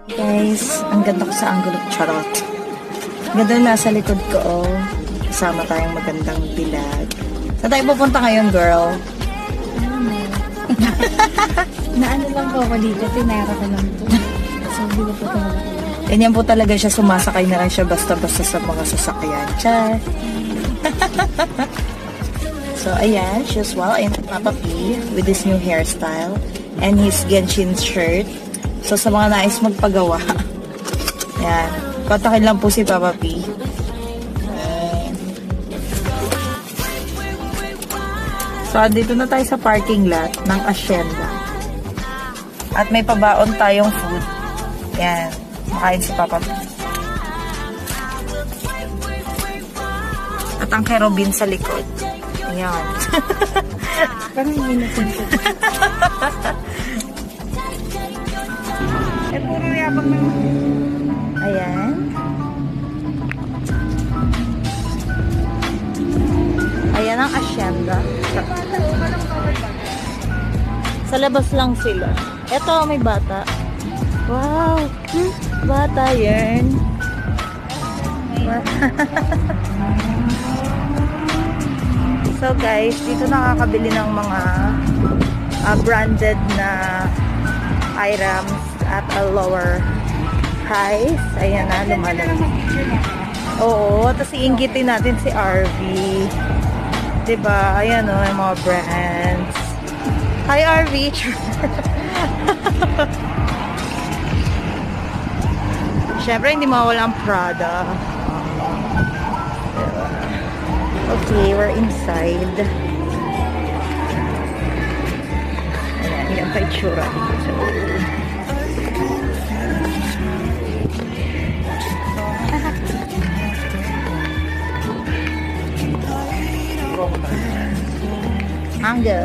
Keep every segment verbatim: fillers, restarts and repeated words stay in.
Guys, ang ganda ko sa angulo. Charot. Ganda na nasa likod ko, oh. Kasama tayong magandang bilag. Saan tayo pupunta ngayon, girl? Naano lang po ako dito, tinara ko lang po. So, hindi ko po talaga. Ganyan po talaga siya, sumasakay na lang siya basta-basta sa mga sasakyan. Char! So, ayan, she's well in Papa P with his new hairstyle and his Genshin shirt. So, sa mga nais magpagawa, ayan, kontakin lang po si Papa P. So, dito na tayo sa parking lot ng Acienda. At may pabaon tayong food. Ayan, makain si Papa P. At ang kerobin sa likod. Ayan. Parang innocent ko. Eh, puro yabang naman. Ayan. Ayan ang Acienda. Sa, sa labas lang sila. Eto, may bata. Wow! Bata yan. So guys, dito nakakabili ng mga uh, branded na items at a lower price. Ayan na, lumalang. Oo, tapos iinggitin natin si R V. Diba? Ayan o, yung mga brands. Hi R V! Siyempre, hindi mawala ang Prada. Okay, we're inside. Ayan, yan pa itsura dito. Mango.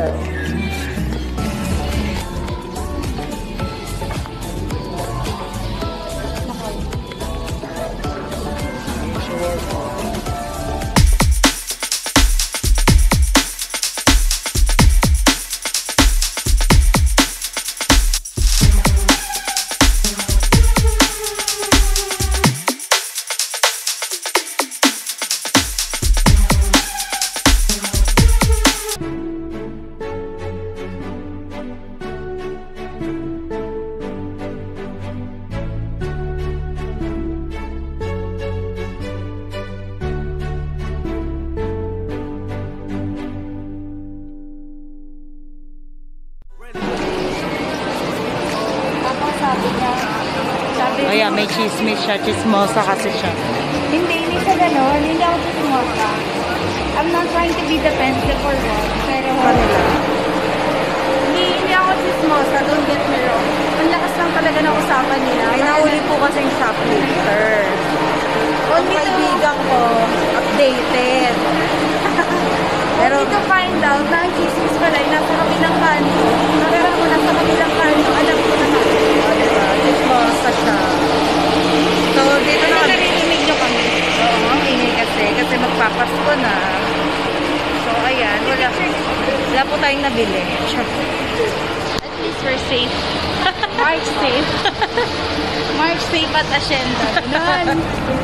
Ayan, may chismis siya. Chismosa kasi siya. Hindi, hindi sa gano'n. Hindi ako chismosa. I'm not trying to be defensive or what. Pero, Kanila. hindi, hindi ako chismosa. Don't get me wrong. Ang lakas lang talaga ng usapan nila. Ay, nauli po kasi yung shoplifter. Ang kaibigan ko, updated. Pero, only to find out na ang chismis pala ay nasa kabilang kanto. Nakara ko nasa kabilang kanto. Alam ko na natin. Diba? Chismosa siya. So, dito na kami. Narinig nyo kami. Oo, ang ingay kasi. Kasi magpapasko na. So, ayan. Wala, wala po tayong nabili. At least we're safe. March safe. March safe at Acienda. Ganun.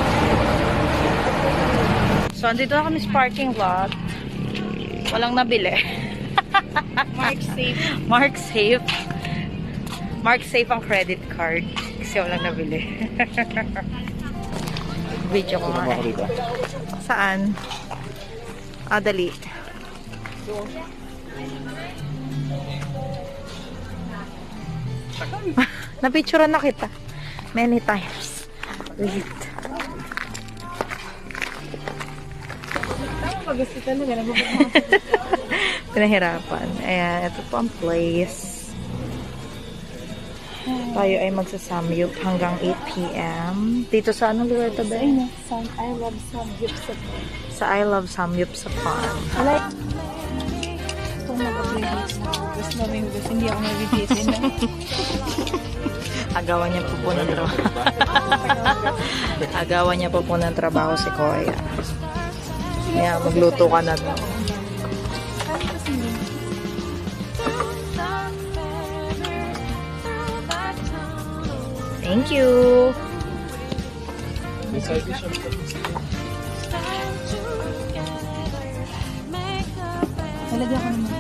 So, andito na kami sa parking lot. Walang nabili. March safe. Mark safe. Mark safe ang credit card. Kasi walang nabili. Video ko nga. Saan? Ah, dali. Napicturean na kita. Many times. Wait. Gusto talaga. Pinahirapan. Ayan, ito po ang place. Tayo ay magsa-Samgyup hanggang eight p m Dito sa anong lugar ito ba? I love Samgyup sa pond. Sa I love Samgyup sa pond. I like kung mag-upload na. Gusto namin gusto. Hindi ako mag-visit na. Agawan niya po po ng trabaho. Agawan niya po po ng trabaho si Koya. Kaya magluto ka na to. Thank you. Nalagyan ko naman.